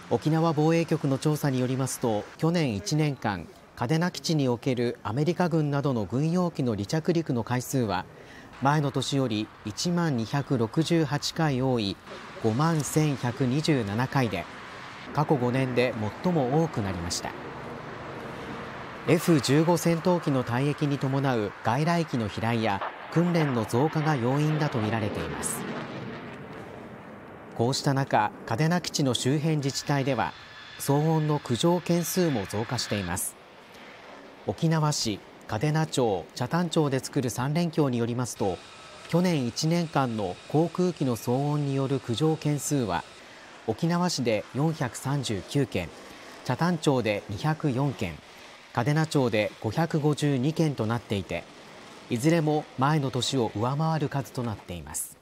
沖縄防衛局の調査によりますと、去年1年間嘉手納基地におけるアメリカ軍などの軍用機の離着陸の回数は前の年より1万268回多い5万1127回で、過去5年で最も多くなりました。F-15 戦闘機の退役に伴う外来機の飛来や訓練の増加が要因だとみられています。こうした中、嘉手納基地の周辺自治体では騒音の苦情件数も増加しています。沖縄市、嘉手納町、北谷町で作る3連協によりますと、去年1年間の航空機の騒音による苦情件数は沖縄市で439件、北谷町で204件、嘉手納町で552件となっていて、いずれも前の年を上回る数となっています。